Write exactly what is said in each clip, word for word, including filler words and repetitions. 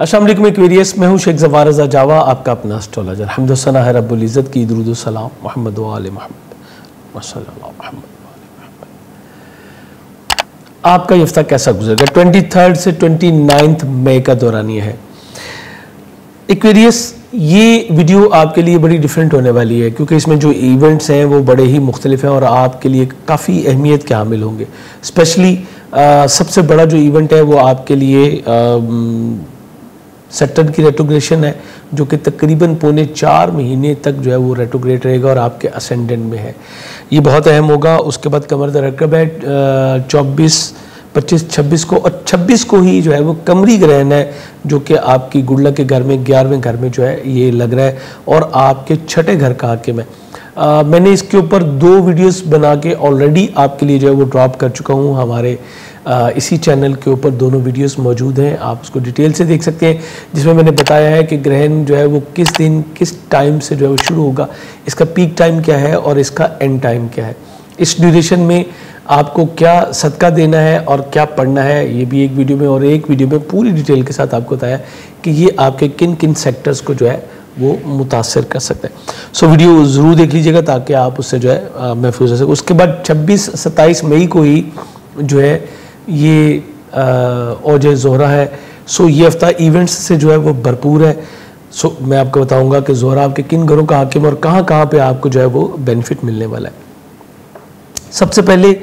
अस्सलाम वालेकुम एक्वेरियस, मैं हूं शेख ज़फ़ार रज़ा जावा, आपका अपना एस्ट्रोलॉजर। हम्द सना है रब्बुल इज़्ज़त की, दुरूद व सलाम मोहम्मद व आले मोहम्मद सल्लल्लाहु अलैहि वसल्लम। आपका ये हफ्ता कैसा गुजरेगा? ट्वेंटी थर्ड से ट्वेंटी नाइन्थ मई का दौरानिया है। एक्वेरियस, ये वीडियो आपके लिए बड़ी डिफरेंट होने वाली है क्योंकि इसमें जो इवेंट्स हैं वो बड़े ही मुख्तलिफ हैं और आपके लिए काफ़ी अहमियत के हामिल होंगे। स्पेशली सबसे बड़ा जो इवेंट है वो आपके लिए सैटर्न की रेट्रोग्रेशन है, जो कि तकरीबन पौने चार महीने तक जो है वो रेट्रोग्रेट रहेगा और आपके असेंडेंट में है। ये बहुत अहम होगा। उसके बाद कमर दरकब है चौबीस पच्चीस छब्बीस को, और छब्बीस को ही जो है वो कमरी ग्रहण है जो कि आपकी गुड़लक के घर में ग्यारहवें घर में जो है ये लग रहा है और आपके छठे घर का हाकिम है। आ, मैंने इसके ऊपर दो वीडियोस बना के ऑलरेडी आपके लिए जो है वो ड्रॉप कर चुका हूँ। हमारे आ, इसी चैनल के ऊपर दोनों वीडियोस मौजूद हैं, आप उसको डिटेल से देख सकते हैं, जिसमें मैंने बताया है कि ग्रहण जो है वो किस दिन किस टाइम से जो है वो शुरू होगा, इसका पीक टाइम क्या है और इसका एंड टाइम क्या है, इस ड्यूरेशन में आपको क्या सदका देना है और क्या पढ़ना है, ये भी एक वीडियो में, और एक वीडियो में पूरी डिटेल के साथ आपको बताया कि ये आपके किन किन सेक्टर्स को जो है वो मुतासर कर सकते हैं। सो वीडियो ज़रूर देख लीजिएगा ताकि आप उससे जो है महफूज हो सके। उसके बाद छब्बीस सत्ताईस मई को ही जो है ये औज ज़ोहरा है। सो ये हफ्ता इवेंट्स से जो है वो भरपूर है। सो मैं आपको बताऊंगा कि ज़ोहरा आपके किन घरों का हाकिम और कहाँ कहाँ पे आपको जो है वो बेनिफिट मिलने वाला है। सबसे पहले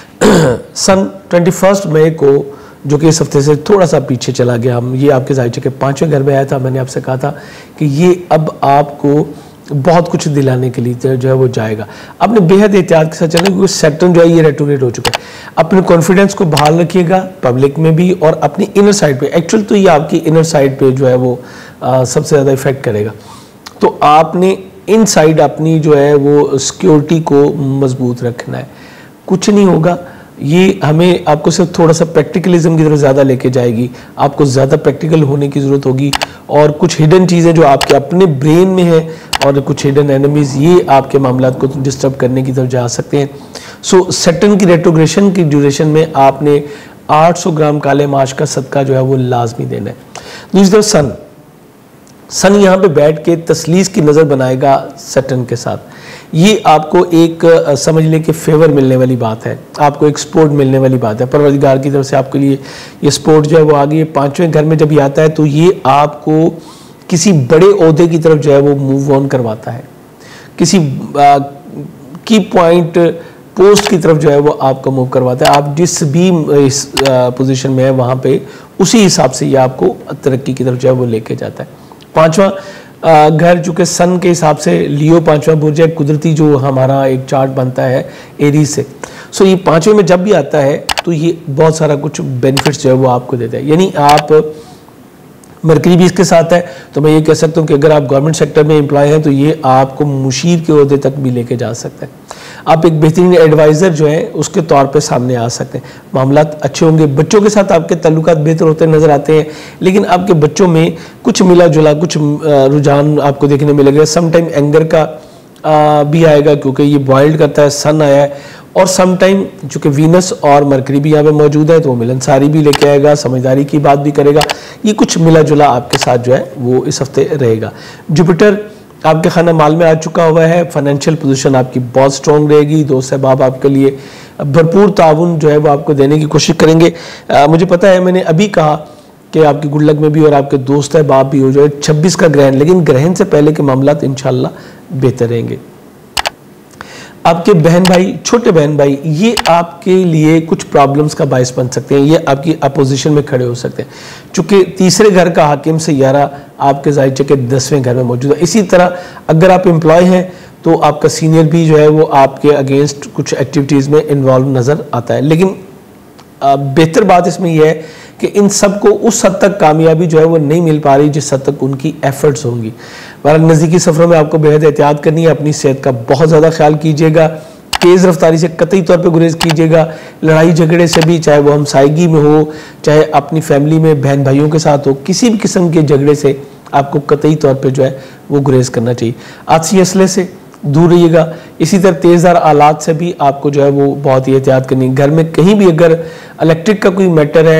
सन ट्वेंटी फर्स्ट मई को, जो कि इस हफ्ते से थोड़ा सा पीछे चला गया, हम ये आपके जायचे के पाँचवें घर में आया था। मैंने आपसे कहा था कि ये अब आपको बहुत कुछ दिलाने के लिए जो है वो जाएगा। आपने बेहद एहतियात के साथ चलना क्योंकि सैटर्न जो है ये रेट्रोग्रेड हो चुका है। अपने कॉन्फिडेंस को बहाल रखिएगा पब्लिक में भी और अपनी इनर साइड पे। एक्चुअल तो ये आपकी इनर साइड पे जो है वो आ, सबसे ज़्यादा इफेक्ट करेगा। तो आपने इन साइड अपनी जो है वो सिक्योरिटी को मजबूत रखना है। कुछ नहीं होगा, ये हमें आपको सिर्फ थोड़ा सा प्रैक्टिकलिज्म की तरफ ज़्यादा लेके जाएगी। आपको ज़्यादा प्रैक्टिकल होने की ज़रूरत होगी और कुछ हिडन चीज़ें जो आपके अपने ब्रेन में है और कुछ हिडन एनिमीज़, ये आपके मामलात को डिस्टर्ब करने की तरफ जा सकते हैं। सो सैटर्न की रेट्रोग्रेशन की ड्यूरेशन में आपने आठ सौ ग्राम काले माश का सदका जो है वो लाजमी देना है। दूसरी तरफ सन सन यहाँ पे बैठ के तसलीस की नज़र बनाएगा सैटर्न के साथ। ये आपको एक समझ लें कि फेवर मिलने वाली बात है, आपको एक सपोर्ट मिलने वाली बात है। परवरदिगार की तरफ से आपके लिए ये सपोर्ट जो है वो आ गई है। पाँचवें घर में जब ये आता है तो ये आपको किसी बड़े ओहदे की तरफ जो है वो मूव ऑन करवाता है, किसी की पॉइंट पोस्ट की तरफ जो है वो आपको मूव करवाता है। आप जिस भी इस पोजीशन में है वहाँ पे उसी हिसाब से ये आपको तरक्की की तरफ जो है वो लेके जाता है। पाँचवा घर चूँकि सन के हिसाब से लियो पाँचवा बुर्ज है, कुदरती जो हमारा एक चार्ट बनता है एरीज से। सो ये पाँचवें में जब भी आता है तो ये बहुत सारा कुछ बेनिफिट्स जो है वो आपको देता है। यानी आप मरकरी भी इसके साथ है तो मैं ये कह सकता हूँ कि अगर आप गवर्नमेंट सेक्टर में एम्प्लॉय हैं तो ये आपको मुशीर के ओहदे तक भी लेके जा सकता है। आप एक बेहतरीन एडवाइज़र जो है उसके तौर पे सामने आ सकते हैं। मामलात अच्छे होंगे, बच्चों के साथ आपके ताल्लुकात बेहतर होते नज़र आते हैं, लेकिन आपके बच्चों में कुछ मिला जुला कुछ रुझान आपको देखने मिलेगा। समटाइम एंगर का आ, भी आएगा क्योंकि ये बॉइल्ड करता है, सन आया है, और सम टाइम चूँकि वीनस और मरकरी भी यहाँ पे मौजूद है तो वो मिलनसारी भी लेके आएगा, समझदारी की बात भी करेगा। ये कुछ मिला जुला आपके साथ जो है वो इस हफ्ते रहेगा। जुपिटर आपके खाना माल में आ चुका हुआ है। फाइनेंशियल पोजीशन आपकी बहुत स्ट्रॉन्ग रहेगी। दोस्त अहबाब आपके लिए भरपूर ताउन जो है वो आपको देने की कोशिश करेंगे। आ, मुझे पता है मैंने अभी कहा कि आपकी गुडलक में भी और आपके दोस्त अहबाब भी हो जाए छब्बीस का ग्रहण, लेकिन ग्रहण से पहले के मामलात इंशाल्लाह बेहतर रहेंगे। आपके बहन भाई, छोटे बहन भाई, ये आपके लिए कुछ प्रॉब्लम्स का बायस बन सकते हैं, ये आपकी अपोजिशन में खड़े हो सकते हैं। चूँकि तीसरे घर का हाकिम सैयारा आपके जायचे के दसवें घर में मौजूद है। इसी तरह अगर आप एम्प्लॉय हैं तो आपका सीनियर भी जो है वो आपके अगेंस्ट कुछ एक्टिविटीज़ में इन्वॉल्व नज़र आता है। लेकिन बेहतर बात इसमें यह है कि इन सबको उस हद तक कामयाबी जो है वो नहीं मिल पा रही जिस हद तक उनकी एफर्ट्स होंगी। हमारे नज़दीकी सफ़रों में आपको बेहद एहतियात करनी है। अपनी सेहत का बहुत ज़्यादा ख्याल कीजिएगा। तेज़ रफ्तारी से कतई तौर पे गुरेज कीजिएगा। लड़ाई झगड़े से भी, चाहे वो हमसायगी में हो, चाहे अपनी फैमिली में बहन भाइयों के साथ हो, किसी भी किस्म के झगड़े से आपको कतई तौर पे जो है वो गुरेज करना चाहिए। आदसी असले से दूर रहिएगा। इसी तरह तेज़दार आलात से भी आपको जो है वो बहुत ही एहतियात करनी है। घर में कहीं भी अगर इलेक्ट्रिक का कोई मैटर है,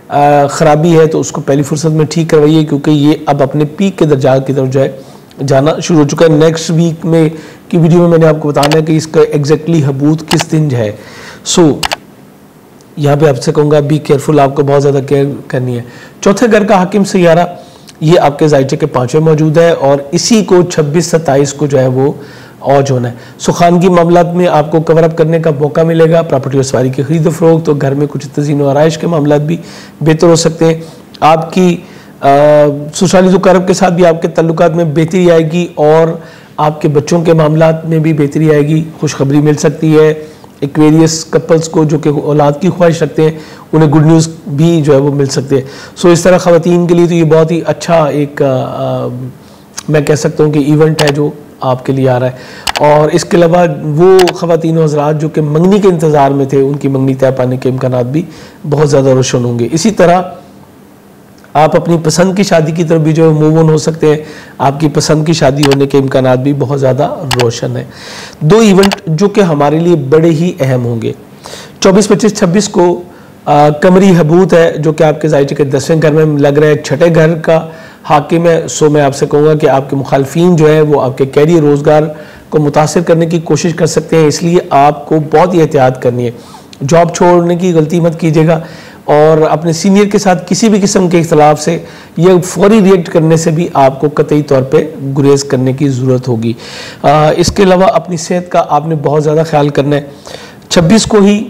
ख़राबी है तो उसको पहली फुर्सत में ठीक करवाइए, क्योंकि ये अब अपने पीक के दर्जात की तरफ जो है जाना शुरू हो चुका है। नेक्स्ट वीक में की वीडियो में मैंने आपको बताना है कि इसका एग्जैक्टली हबूत किस दिन है। सो यहाँ पे आपसे कहूँगा बी केयरफुल, आपको बहुत ज़्यादा केयर करनी है। चौथे घर का हाकिम सैयारा ये आपके ज़ायचे के पाँचवें मौजूद है और इसी को छब्बीस सत्ताईस को जो है वो औज होना है। सो खानगी मामलात में आपको कवर अप करने का मौका मिलेगा। प्रॉपर्टी और सवारी की खरीद फरोख्त, तो घर में कुछ तज़ीन और आराइश के मामलात भी बेहतर हो सकते हैं। आपकी ससुराली ज़ुकारब के साथ भी आपके तल्लुकात में बेहतरी आएगी और आपके बच्चों के मामलात में भी बेहतरी आएगी। खुशखबरी मिल सकती है। एक्वेरियस कपल्स को जो कि औलाद की ख्वाहिश रखते हैं उन्हें गुड न्यूज़ भी जो है वो मिल सकती है। सो इस तरह ख़वातीन के लिए तो ये बहुत ही अच्छा एक आ, आ, मैं कह सकता हूँ कि इवेंट है जो आपके लिए आ रहा है। और इसके अलावा वो ख़वातीन हज़रात जो कि मंगनी के इंतज़ार में थे, उनकी मंगनी तय पाने के इम्कानात भी बहुत ज़्यादा रोशन होंगे। इसी तरह आप अपनी पसंद की शादी की तरफ भी जो है मूव ऑन हो सकते हैं। आपकी पसंद की शादी होने के इम्कानात भी बहुत ज़्यादा रोशन है। दो इवेंट जो कि हमारे लिए बड़े ही अहम होंगे। चौबीस पच्चीस छब्बीस को आ, कमरी हबूत है जो कि आपके ज़ायचे के दसवें घर में लग रहा है, छठे घर का हाकिम है। सो मैं आपसे कहूँगा कि आपके मुखालफीन जो है वो आपके कैरियर रोज़गार को मुतासिर करने की कोशिश कर सकते हैं, इसलिए आपको बहुत ही एहतियात करनी है। जॉब छोड़ने की गलती मत कीजिएगा और अपने सीनियर के साथ किसी भी किस्म के इख्तलाफ से या फौरी रिएक्ट करने से भी आपको कतई तौर पे गुरेज करने की ज़रूरत होगी। आ, इसके अलावा अपनी सेहत का आपने बहुत ज़्यादा ख्याल करना है। छब्बीस को ही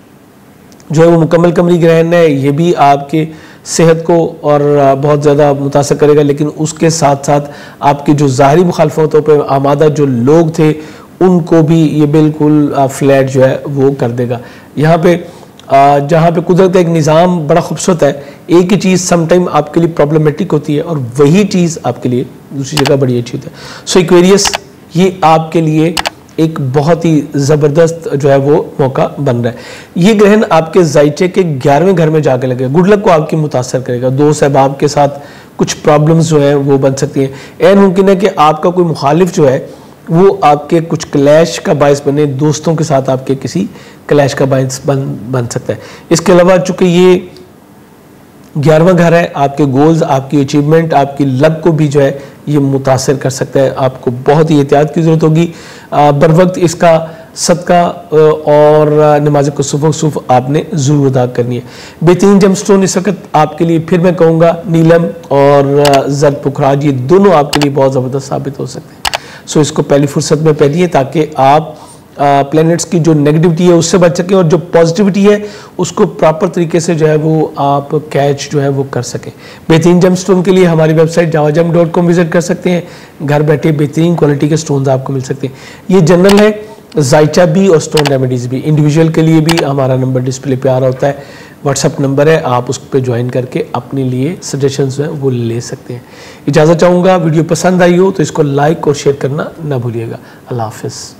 जो है वो मुकम्मल कमरी ग्रहण है, ये भी आपके सेहत को और बहुत ज़्यादा मुतासर करेगा, लेकिन उसके साथ साथ आपकी जो ज़ाहरी मुखालफतों पर आमादा जो लोग थे उनको भी ये बिल्कुल फ्लैट जो है वो कर देगा। यहाँ पे जहाँ पे कुदरत का एक निज़ाम बड़ा खूबसूरत है, एक ही चीज़ समटाइम आपके लिए प्रॉब्लमेटिक होती है और वही चीज़ आपके लिए दूसरी जगह बड़ी अच्छी होती है। सो एक्वेरियस ये आपके लिए एक बहुत ही ज़बरदस्त जो है वो मौका बन रहा है। ये ग्रहण आपके ज़ायचे के ग्यारहवें घर में जाके लगेगा, गुड लक को आपकी मुतासर करेगा। दोस्त अहबाब के साथ कुछ प्रॉब्लम्स जो है वो बन सकती हैं। ऐन मुमकिन है कि आपका कोई मुखालिफ जो है वो आपके कुछ क्लैश का बायस बने, दोस्तों के साथ आपके किसी क्लैश का बायस बन बन सकता है। इसके अलावा चूँकि ये ग्यारहवां घर है, आपके गोल्स, आपकी अचीवमेंट, आपकी लक को भी जो है ये मुतासर कर सकता है। आपको बहुत ही एहतियात की ज़रूरत होगी। बर वक्त इसका सदका और नमाज कुसूफ वसूफ आपने ज़रूर अदा करनी है। बेहतरीन जेमस्टोन इस वक्त आपके लिए फिर मैं कहूँगा नीलम और जर्द पुखराज, ये दोनों आपके लिए बहुत ज़बरदस्त साबित हो सकते हैं। सो इसको पहली फुर्सत में पहनिए ताकि आप प्लैनेट्स की जो नेगेटिविटी है उससे बच सकें और जो पॉजिटिविटी है उसको प्रॉपर तरीके से जो है वो आप कैच जो है वो कर सकें। बेहतरीन जेम स्टोन के लिए हमारी website Java Gem dot com visit कर सकते हैं। घर बैठे बेहतरीन क्वालिटी के स्टोन्स आपको मिल सकते हैं। ये जनरल है, जायचा भी और स्टोन रेमेडीज़ भी। इंडिविजुअल के लिए भी हमारा नंबर डिस्प्ले पे आ रहा होता है, व्हाट्सअप नंबर है, आप उस पर ज्वाइन करके अपने लिए सजेशंस जो है वो ले सकते हैं। इजाज़त चाहूँगा, वीडियो पसंद आई हो तो इसको लाइक और शेयर करना ना भूलिएगा। अल्लाह हाफिज़।